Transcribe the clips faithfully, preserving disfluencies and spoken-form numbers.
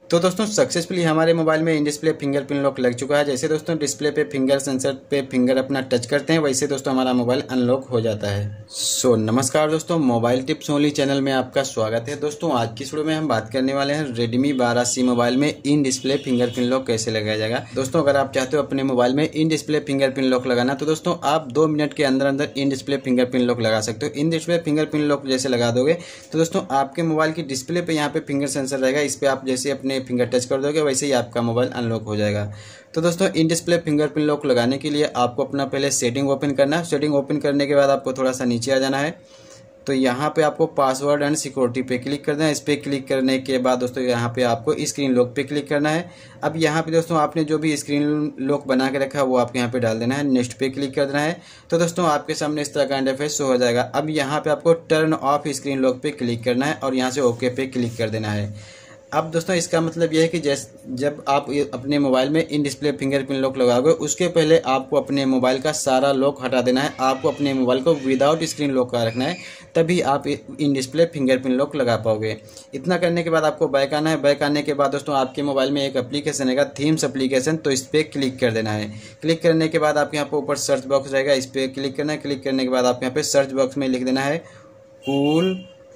तो दोस्तों सक्सेसफुली हमारे मोबाइल में इन डिस्प्ले फिंगरप्रिंट लॉक लग चुका है। जैसे दोस्तों डिस्प्ले पे फिंगर सेंसर पे फिंगर अपना टच करते हैं, वैसे दोस्तों हमारा मोबाइल अनलॉक हो जाता है। सो नमस्कार दोस्तों, मोबाइल टिप्स ओनली चैनल में आपका स्वागत है। दोस्तों आज की वीडियो में हम बात करने वाले हैं रेडमी बारह सी मोबाइल में इन डिस्प्ले फिंगरप्रिंट लॉक कैसे लगाया जाएगा। दोस्तों अगर आप चाहते हो अपने मोबाइल में इन डिस्प्ले फिंगरप्रिंट लॉक लगाना, तो दोस्तों आप दो मिनट के अंदर अंदर इन डिस्प्ले फिंगरप्रिंट लॉक लगा सकते हो। इन डिस्प्ले फिंगरप्रिंट लॉक जैसे लगा दोगे तो दोस्तों आपके मोबाइल की डिस्प्ले पे यहाँ पे फिंगर सेंसर रहेगा, इस पे आप जैसे अपने फिंगर टच कर दोगे वैसे ही आपका मोबाइल अनलॉक हो जाएगा। तो दोस्तों इन डिस्प्ले फिंगरप्रिंट लॉक लगाने के लिए आपको अपना पहले सेटिंग ओपन करना है। सेटिंग ओपन करने के बाद आपको थोड़ा सा नीचे आ जाना है, तो यहाँ पे आपको पासवर्ड एंड सिक्योरिटी पे क्लिक करना है। इस पे क्लिक करने के बाद दोस्तों यहाँ पे आपको स्क्रीन लॉक पे क्लिक करना है। अब यहाँ पे दोस्तों आपने जो भी स्क्रीन लॉक बना के रखा है वो आपको यहाँ पे डाल देना है। नेक्स्ट पे क्लिक कर देना है। तो दोस्तों आपके सामने इस तरह का इंटरफेस शो हो जाएगा। अब यहाँ पे आपको टर्न ऑफ स्क्रीन लॉक पे क्लिक करना है और यहाँ से ओके पे क्लिक कर देना है। अब दोस्तों इसका मतलब यह है कि जैसे जब आप अपने मोबाइल में इन डिस्प्ले फिंगरप्रिंट लॉक लगाओगे उसके पहले आपको अपने मोबाइल का सारा लॉक हटा देना है। आपको अपने मोबाइल को विदाउट स्क्रीन लॉक का रखना है, तभी आप इन डिस्प्ले फिंगरप्रिंट लॉक लगा पाओगे। इतना करने के बाद आपको बैक आना है। बैक आने के बाद दोस्तों आपके मोबाइल में एक एप्लीकेशन रहेगा, थीम्स एप्लीकेशन, तो इस पर क्लिक कर देना है। क्लिक करने के बाद आपके यहाँ पर ऊपर सर्च बॉक्स रहेगा, इस पर क्लिक करना है। क्लिक करने के बाद आप यहाँ पे सर्च बॉक्स में लिख देना है कूल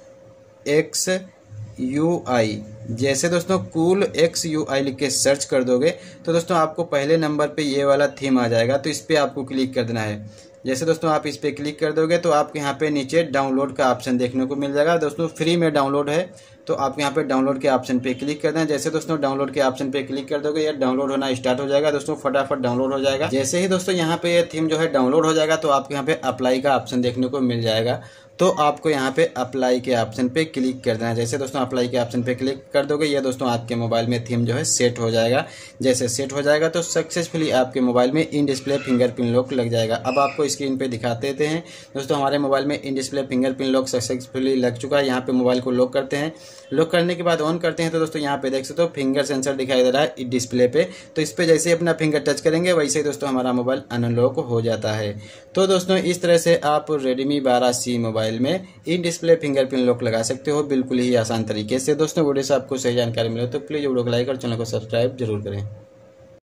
एक्स यू आई। जैसे दोस्तों कूल एक्स यू आई लिख के सर्च कर दोगे तो दोस्तों आपको पहले नंबर पे ये वाला थीम आ जाएगा, तो इस पर आपको क्लिक कर देना है। जैसे दोस्तों आप इस पर क्लिक कर दोगे तो आपके यहाँ पे नीचे डाउनलोड का ऑप्शन देखने को मिल जाएगा। दोस्तों फ्री में डाउनलोड है, तो आप यहाँ पे डाउनलोड के ऑप्शन पे क्लिक कर दें। जैसे दोस्तों डाउनलोड के ऑप्शन पे क्लिक कर दोगे, ये डाउनलोड होना स्टार्ट हो जाएगा। दोस्तों फटाफट डाउनलोड हो जाएगा। जैसे ही दोस्तों यहाँ पे ये थीम जो है डाउनलोड हो जाएगा तो आपको यहाँ पे अप्लाई का ऑप्शन देखने को मिल जाएगा, तो आपको यहाँ पे अप्लाई के ऑप्शन पे क्लिक कर देना है। जैसे दोस्तों अप्लाई के ऑप्शन पे क्लिक कर दोगे, ये दोस्तों आपके मोबाइल में थीम जो है सेट हो जाएगा। जैसे सेट हो जाएगा तो सक्सेसफुली आपके मोबाइल में इन डिस्प्ले फिंगरप्रिंट लॉक लग जाएगा। अब आपको स्क्रीन पे दिखाते देते हैं। दोस्तों हमारे मोबाइल में in display fingerprint lock successfully लग चुका है। यहाँ पे मोबाइल को लॉक करते हैं। लॉक करने के बाद ऑन करते हैं तो दोस्तों यहाँ पे देख सकते हो फिंगर सेंसर दिखाई दे रहा है डिस्प्ले पे, तो इस पे जैसे ही अपना फिंगर टच करेंगे वैसे ही दोस्तों हमारा मोबाइल अनलॉक हो जाता है। तो दोस्तों इस तरह से आप रेडमी बारह सी मोबाइल में इन डिस्प्ले फिंगरप्रिंट लॉक लगा सकते हो, बिल्कुल ही आसान तरीके से। दोस्तों वीडियो से आपको सही जानकारी मिले तो प्लीज वीडियो को लाइक और चैनल को सब्सक्राइब जरूर करें।